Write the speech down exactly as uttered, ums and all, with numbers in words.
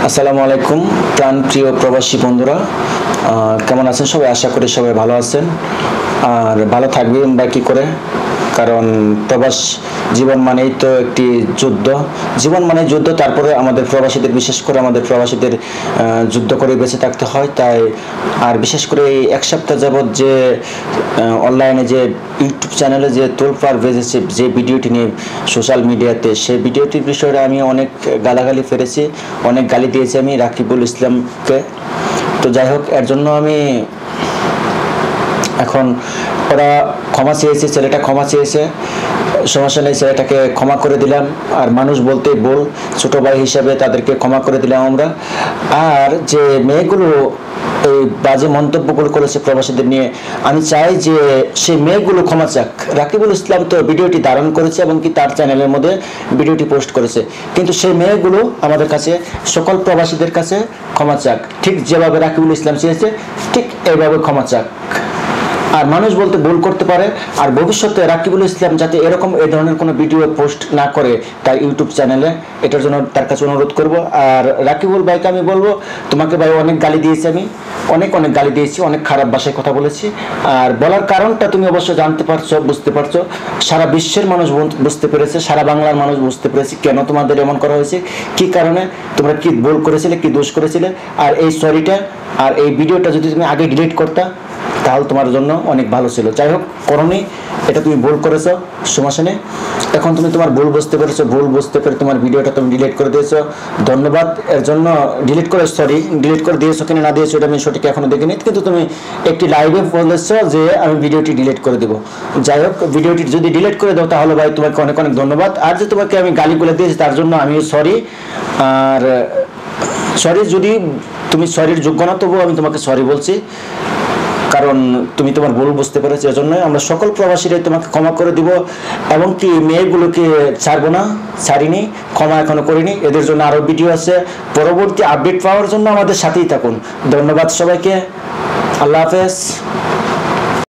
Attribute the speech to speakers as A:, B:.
A: আসসালামু আলাইকুম প্রাণ প্রিয় প্রবাসী বন্ধুরা, কেমন আছেন সবাই? আশা করি সবাই ভালো আছেন আর ভালো থাকবেন বা কি করে, কারণ প্রবাস জীবন মানেই তো একটি যুদ্ধ। জীবন মানে যুদ্ধ, তারপরে আমাদের প্রবাসীদের, বিশেষ করে আমাদের প্রবাসীদের যুদ্ধ করে বেঁচে থাকতে হয়। তাই আর বিশেষ করে এই এক সপ্তাহ যাবৎ যে অনলাইনে যে ইউটিউব চ্যানেলে যে তোলপাড় বেজেছে যে ভিডিওটি নিয়ে সোশ্যাল মিডিয়াতে, সেই ভিডিওটির বিষয়ে আমি অনেক গালাগালি ফেলেছি, অনেক গালি দিয়েছি আমি রাকিবুল ইসলামকে। তো যাই হোক, এর জন্য আমি এখন ওরা ক্ষমা চেয়েছে, ছেলেটা ক্ষমা চেয়েছে, সমস্যা নেই, ছেলেটাকে ক্ষমা করে দিলাম। আর মানুষ বলতে বল, ছোট ভাই হিসাবে তাদেরকে ক্ষমা করে দিলাম আমরা। আর যে মেয়েগুলো এই বাজে মন্তব্যগুলো করেছে প্রবাসীদের নিয়ে, আমি চাই যে সেই মেয়েগুলো ক্ষমা চাক। রাকিবুল ইসলাম তো ভিডিওটি ধারণ করেছে এবং কি তার চ্যানেলের মধ্যে ভিডিওটি পোস্ট করেছে, কিন্তু সেই মেয়েগুলো আমাদের কাছে, সকল প্রবাসীদের কাছে ক্ষমা চাক। ঠিক যেভাবে রাকিবুল ইসলাম চেয়েছে ঠিক এইভাবে ক্ষমা চাক। আর মানুষ বলতে ভুল করতে পারে, আর ভবিষ্যতে রাকিবুল ইসলাম যাতে এরকম এই ধরনের কোনো ভিডিও পোস্ট না করে তার ইউটিউব চ্যানেলে, এটার জন্য তার কাছে অনুরোধ করব। আর রাকিবুল ভাইকে আমি বলবো, তোমাকে ভাই অনেক গালি দিয়েছি, আমি অনেক অনেক গালি দিয়েছি, অনেক খারাপ ভাষায় কথা বলেছি। আর বলার কারণটা তুমি অবশ্য জানতে পারছো, বুঝতে পারছো, সারা বিশ্বের মানুষ বুঝতে পেরেছে, সারা বাংলার মানুষ বুঝতে পেরেছে কেন তোমাদের এমন করা হয়েছে, কি কারণে তোমরা কি ভুল করেছিলে, কি দোষ করেছিলে। আর এই সরিটা আর এই ভিডিওটা যদি তুমি আগে ডিলিট করতা তাহলে তোমার জন্য অনেক ভালো ছিল। যাই হোক, করনি, এটা তুমি ভুল করেছো, সমস্যা নেই। এখন তুমি তোমার ভুল বুঝতে পেরেছো, ভুল বুঝতে পেরে তোমার ভিডিওটা তুমি ডিলিট করে দিয়েছো, ধন্যবাদ এর জন্য। ডিলিট করে, সরি, ডিলিট করে দিয়েছো কিনা না দিয়েছো এটা আমি সঠিক এখনো দেখিনি, কিন্তু তুমি একটি লাইভে বলেছো যে আমি ভিডিওটি ডিলিট করে দেবো। যাই হোক, ভিডিওটি যদি ডিলিট করে দাও তাহলে ভাই তোমাকে অনেক অনেক ধন্যবাদ। আর যে তোমাকে আমি গালি বলে দিয়েছি তার জন্য আমি সরি। আর সরি, যদি তুমি সরির যোগ্য না তবুও আমি তোমাকে সরি বলছি, কারণ তুমি তোমার ভুল বুঝতে পেরেছো। এজন্য আমরা সকল প্রবাসীরাই তোমাকে ক্ষমা করে দিব, এবং কি মেয়েগুলোকে ছাড়বো না, ছাড়িনি, ক্ষমা এখনো করিনি। এদের জন্য আরো ভিডিও আছে, পরবর্তী আপডেট পাওয়ার জন্য আমাদের সাথেই থাকুন। ধন্যবাদ সবাইকে, আল্লাহ হাফেজ।